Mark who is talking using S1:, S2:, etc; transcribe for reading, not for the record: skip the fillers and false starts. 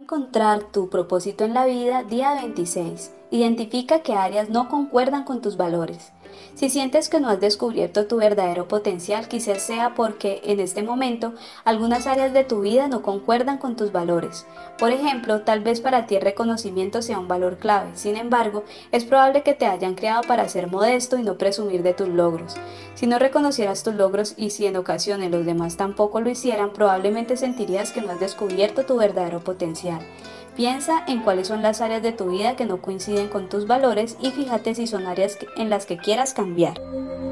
S1: Encontrar tu propósito en la vida, día 26. Identifica qué áreas no concuerdan con tus valores. Si sientes que no has descubierto tu verdadero potencial, quizás sea porque en este momento algunas áreas de tu vida no concuerdan con tus valores. Por ejemplo, tal vez para ti el reconocimiento sea un valor clave. Sin embargo, es probable que te hayan creado para ser modesto y no presumir de tus logros. Si no reconocieras tus logros y si en ocasiones los demás tampoco lo hicieran, probablemente sentirías que no has descubierto tu verdadero potencial. Piensa en cuáles son las áreas de tu vida que no coinciden con tus valores y fíjate si son áreas en las que quieras cambiar.